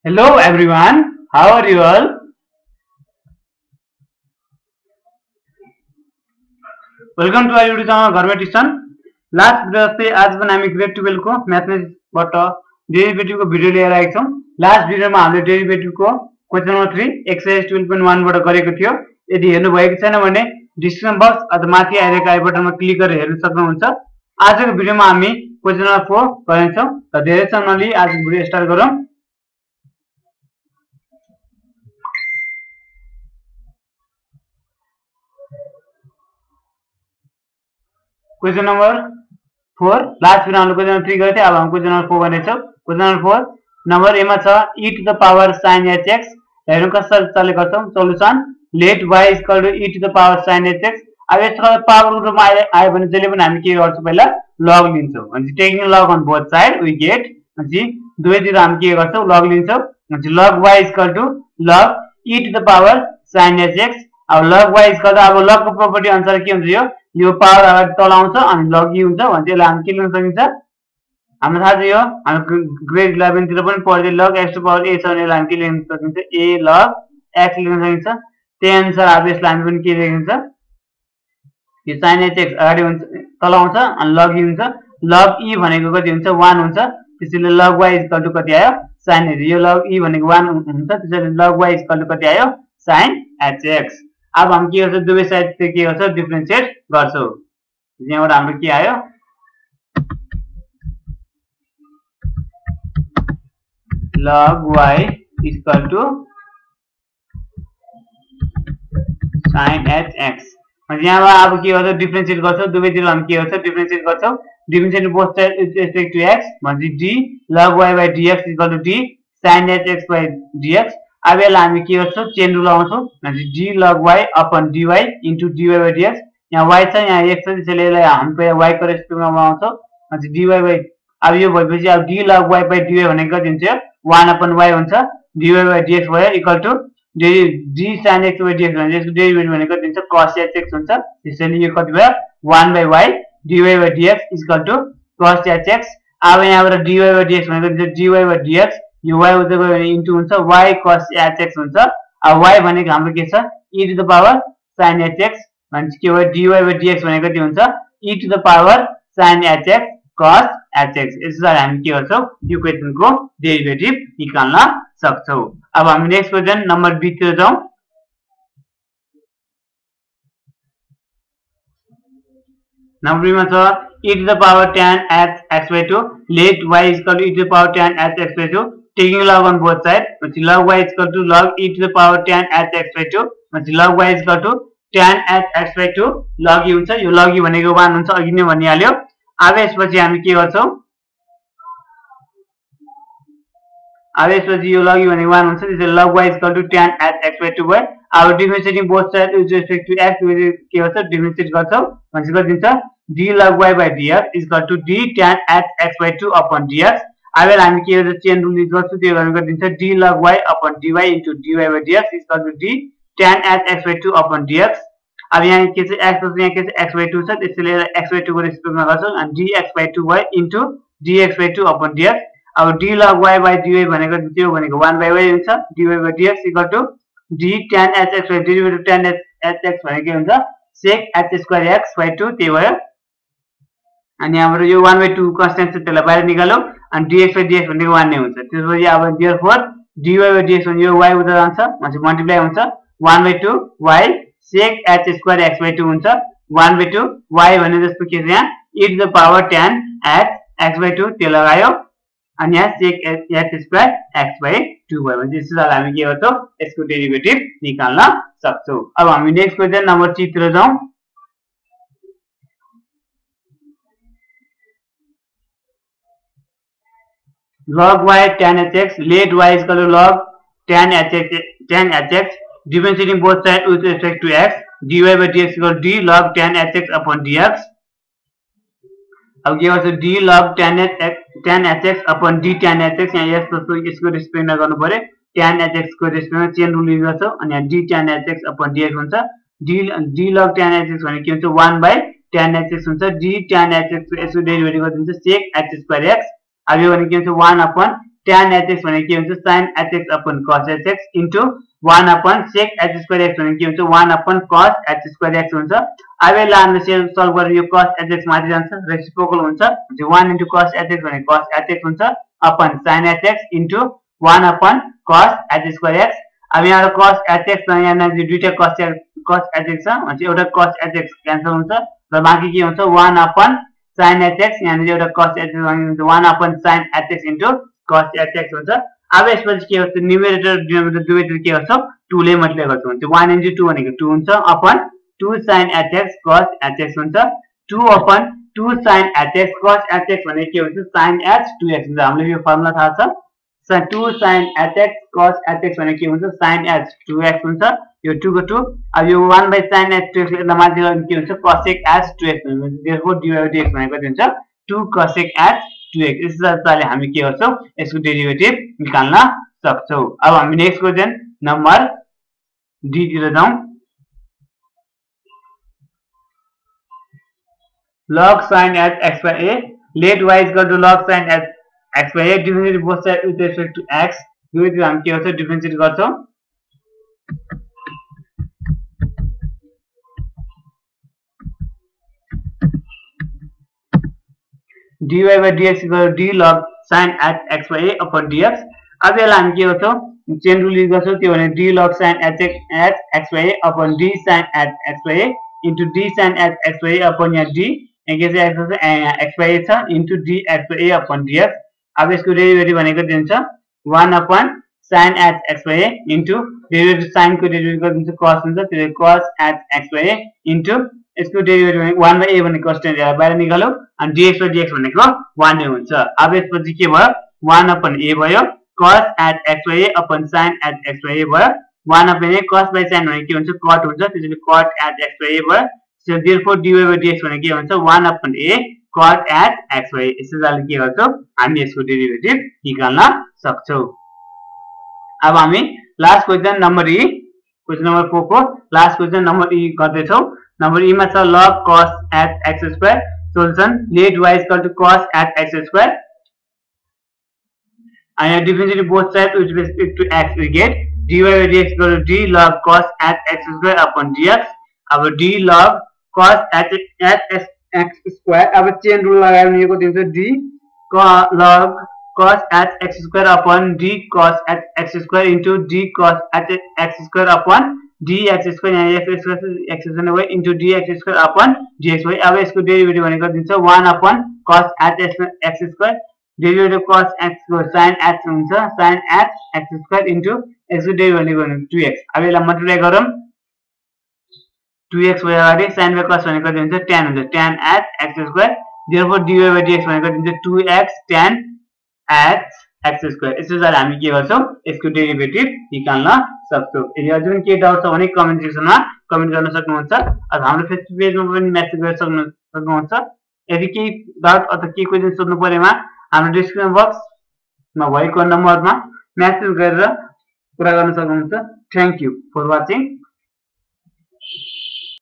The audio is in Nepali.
Hello everyone, how are you all? Welcome to our YouTube channel Ghar Mai Tuition. Last video जस्तै आज पनि हामी ग्रेड 12 को म्याथमेटिक्सबाट डेरिभेटिभ को भिडियो लिएर आएका छौं। लास्ट भिडियोमा हामीले डेरिभेटिभ को क्वेशन नम्बर 3 एक्सरसाइज 12.1 बाट गरेको थियो। यदि हेर्नु भएको छैन भने डिस्क्रिप्सन बक्स अथवा माथि आइरहेको आई बटनमा क्लिक गरेर हेर्न सक्नुहुन्छ। आजको भिडियोमा हामी क्वेशन नम्बर 4 गर्नेछौं। त धेरै समय नलिई आजको भिडियो स्टार्ट गरौँ। क्वेशन नंबर 4 लास्ट भिडियो हामीले क्वेशन नंबर 3 गरेथे। अब हामी क्वेशन नंबर 4 गर्नेछौं। क्वेशन नंबर 4 नंबर ए मा छ e to the power sin hx। हेरौं कसरी चलेको छ solution. Let y equal to e to the power sin hx। अब यसको पावर रूपमा आयो भने जहिले पनि हामी के गर्छौं पहिला लग लिन्छौं। अनि taking log on both side we get अनि दुवैतिर हामी के गर्छौं लग लिन्छौं। अनि log y equal to log e to the power sin hx। अब log y इक्वल टु अब log को प्रोपर्टी अनुसार के हुन्छ यो पावर अगाडि तल आउँछ अनि log e हुन्छ भने यसलाई हामी के लेख्न सकिन्छ। हाम्रो थाहा छ यो हामी ग्रेड 11 तिर पनि पढ्दै log x to power a छ भने यसलाई हामी के लेख्न सकिन्छ a log x लेख्न सकिन्छ। त्यही अनुसार अब यसलाई हामी पनि के लेखिन्छ यो sin hx अगाडि हुन्छ तल आउँछ अनि log e हुन्छ। log e भनेको कति हुन्छ 1 हुन्छ। त्यसैले log y इक्वल टु कति आयो sin h। यो log e भनेको 1 हुन्छ। त्यसैले log y इक्वल टु कति आयो sin hx। अब हम के गर्छौं दुवै साइड से के गर्छौं डिफरेंशिएट गर्छौं। यहाँबाट हाम्रो के आयो log y equal to sin hx। अनि यहाँबाट अब के गर्छौं डिफरेंशिएट गर्छौं। दुवैतिर हम के गर्छौं डिफरेंशिएट गर्छौं। Differentiate both side with respect to x भनेपछि d log y by dx equal to d sin hx by dx। अब यसलाई हामी के गर्छौं चेन रुल लगाउँछौं भनेपछि d log y upon dy into dy by dx। यहाँ y छ यहाँ x छ त्यसैले यसलाई हामी पहिला y को रेस्पेक्टमा बनाउँछौं भनेपछि dy by अब यो भएपछि अब d log y by dy भनेको कति हुन्छ 1 अपन y हुन्छ। dy by dx भयो equal to d sin x by dx भने यसको डेरिभेटिभ भनेको कति हुन्छ cos hx हुन्छ। त्यसैले यो कति भयो 1 by y dy by dx equal to cos hx। अब यहाँबाट dy by dx भनेको कति हुन्छ dy by dx यो y उतै गयो भने इन्टु हुन्छ y cos hx हुन्छ। अब y भनेको हाम्रो के छ e to the power sin hx भनेपछि के भयो dy by dx भनेको कति हुन्छ e to the power sin hx cos hx। यसरी हामी के गर्छौं यो क्वेशनको डेरिभेटिभ निकाल्न सक्छौं। अब हामी नेक्स्ट क्वेशन नम्बर b तिर जाउँ। नम्बर b मा छ e to the power tan x by 2 let y equal to e to the power tan x by 2 taking log on both sides means log y is equal to log e to the power tan x by 2 means log y is equal to tan x by 2 log e हुन्छ। यो log e भनेको 1 हुन्छ अघि नै भनिहाल्यो। अब यसपछि हामी के गर्छौं अब यसपछि यो log e भनेको 1 हुन्छ। त्यसैले log y is equal to tan x by 2 भयो। अब differentiating both side with respect to x के गर्छौं डिफरेंशिएट गर्छौं भनेपछि कति हुन्छ d log y by dx is equal to d tan x by 2 upon dx। अब यसलाई हामी के गर्छौं चेन रुल युज गर्छौं। त्यो गरेर कति हुन्छ d log y upon dy into dy by dx is equal to d tan x by 2 upon dx। अब यहाँ के छ x प्लस यहाँ के छ x by 2 छ त्यसैले x by 2 को रेस्पेक्टमा गर्छौं अनि dx by 2 भयो into dx by 2 upon dx। अब d log y by dy भनेको त्यो भनेको 1 by y हुन्छ। dy by dx equal to d tan hx by derivative tan hx भनेको के हुन्छ sec h square x by 2 त्यही भयो। अनि यहाँबाट यो 1 by 2 कन्स्टेन्ट छ त्यसलाई बाहिर निकाल्यौ अनि dx by dx भनेको 1 नै हुन्छ। त्यसपछि अब therefore dy by dx भने यो y उता जान्छ भनेपछि मल्टिप्लाई हुन्छ 1 by 2 y sec h square x by 2 हुन्छ। 1 by 2 y भने जस्तो के छ यहाँ e to the power tan x by 2 त्यो लगायो अनि यहाँ sec h square x by 2 भयो भने यसलाई हामी के गर्छौं यसको डेरिभेटिभ निकाल्न सक्छौं। अब हामी नेक्स्ट क्वेशन नम्बर 3 तिर जाउँ। log y tan hx let y is equal to log tan hx differentiating both sides with respect to x dy by dx equal to d log tan hx upon dx। अब के गर्छ d log tan hx upon d tan hx यहाँ x प्लस यसको रेस्पेक्टमा गर्नु पर्यो tan hx को रेस्पेक्टमा चेन रुल युज गर्छौं अनि यहाँ d tan hx upon dx हुन्छ। d log tan hx भनेको के हुन्छ 1 by tan hx हुन्छ। d tan hx यसको डेरिभेटिभ कति हुन्छ sec h स्क्वायर x। अब यो भनेको के हुन्छ 1 अपन tan hx भनेको के हुन्छ sin hx upon cos hx into 1 upon sec h square x भनेको के हुन्छ 1 upon cos h square x हुन्छ अब यसलाई हामीले सल्भ गरेर यो cos hx माथि जान्छ रेसिप्रोकल हुन्छ 1 into cos hx भनेको cos hx हुन्छ upon sin hx into 1 upon cos h square x अब यहाँ cos hx यहाँ दुईटा cos hx छ भने एउटा cos hx क्यान्सल हुन्छ र बाँकी के हुन्छ 1 upon sin hx यहाँ एउटा cos hx हुन्छ 1 upon sin hx into cos hx हुन्छ अब यसपछि के हुन्छ न्युमेरेटर डिनोमिनेटर दुवैतिर के गर्छ 2 ले मल्टिप्लाई गर्छ हुन्छ 1 into 2 भनेको 2 हुन्छ upon 2 sin hx cos hx हुन्छ 2 upon 2 sin hx cos hx भनेको के हुन्छ sin h 2x हुन्छ हामीले यो फर्मुला थाहा छ 2 sin hx cos hx भनेको के हुन्छ sin h 2x हुन्छ यो 2 को 2 अब यो 1 by sin h 2x यसलाई माथि लगाउनु के हुन्छ cosec h 2x हुन्छ therefore dy by dx भनेको के हुन्छ 2 cosec h 2x यसरी हामी के गर्छौं यसको डेरिभेटिभ निकाल्न सक्छौं अब हामी नेक्स्ट क्वेशन नम्बर डी तिर जाउँ log sin h x by a let y is equal to log sin h x by a differentiate both sides with respect to x दुवैतिर हामी के गर्छौं डिफरेन्शिएट गर्छौं dy by dx equal to d log sin h x by a upon dx अब यसलाई हामी के गर्छौं चेन रुल युज गर्छौं त्यो भने d log sin h x by a upon d sin h x by a into d sin h x by a upon यहाँ d के चाहिँ x by a छ into d x by a upon dx अब यसको डेरिभेटिभ भनेको दिन्छ 1 upon sin h x by a into derivative sin को डेरिभेटिभ गरिन्छ cos हुन्छ त्यसले cos h x by a into यसको डेरिभेटिभ भनेको 1 by a भनेको कन्स्टेन्ट बाहिर निकाल्यो अनि dx by dx भनेको 1 नै हुन्छ अब यसपछि के भयो 1 upon a भयो cos h x by a upon sin h x by a भयो 1 upon a cos by sin भनेको के हुन्छ cot हुन्छ त्यसैले cot h x by a भयो so therefore dy by dx भनेको के हुन्छ 1 upon a cot h x by a यसैले के गर्छौं हामी यसको डेरिभेटिभ निकाल्न सक्छौं अब हामी लास्ट क्वेशन नम्बर ई क्वेशन नम्बर 4 को लास्ट क्वेशन नम्बर ई गर्दै छौं नम्बर ई मा छ log cos h x square solution let y is equal to cos h x square and differentiate both sides with respect to x we get dy by dx equal to d log cos h x square upon dx अब d log cos h x square अब चेन रुल लगाएर यो को दिन्छ d log cos h x square upon d cos h x square into d cos h x square upon dx square यहाँ f x square भयो into dx square upon dx भयो अब यसको डेरिभेटिभ भनेको दिन्छ 1 upon cos h x square derivative cos x को sin h हुन्छ sin h x square into x को डेरिभेटिभ भनेको 2x अब यसलाई मल्टिप्लाई गरौँ 2x भयो अगाडि sin by cos भनेको दिन्छ tan हुन्छ tan h x square therefore dy by dx भनेको दिन्छ 2x tan h x square यसैले हामी के गर्छौं यसको डेरिभेटिभ निकाल्न सक्छौं यदि अझै पनि के डाउट छ भने कमेन्ट सेक्सनमा कमेन्ट गर्न सक्नुहुन्छ अब हाम्रो फेसबुक पेजमा पनि मेसेज गर्न सक्नुहुन्छ यदि केही डाउट अथवा केही क्वेशन सोध्नु परेमा हाम्रो डिस्क्रिप्सन बक्समा भएको नम्बरमा मेसेज गरेर कुरा गर्न सक्नुहुन्छ थ्यांक यू फर वाचिङ